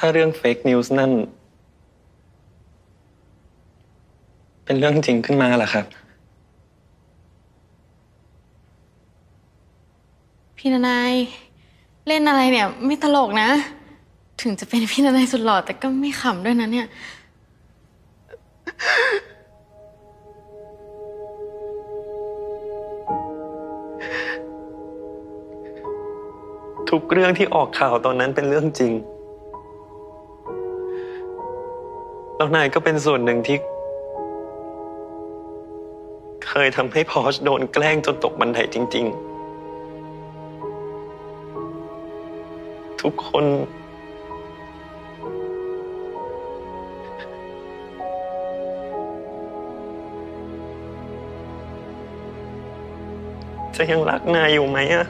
าเรื่องเฟกนิวส์นั่นเป็นเรื่องจริงขึ้นมาล่ะครับพี่นายเล่นอะไรเนี่ยไม่ตลกนะ ถึงจะเป็นพี่นายสุดหล่อแต่ก็ไม่ขำด้วยนะเนี่ยทุกเรื่องที่ออกข่าวตอนนั้นเป็นเรื่องจริงแล้วนายก็เป็นส่วนหนึ่งที่เคยทำให้พอชโดนแกล้งจนตกบันไดจริงๆทุกคนจะยังรักนายอยู่ไหมอะ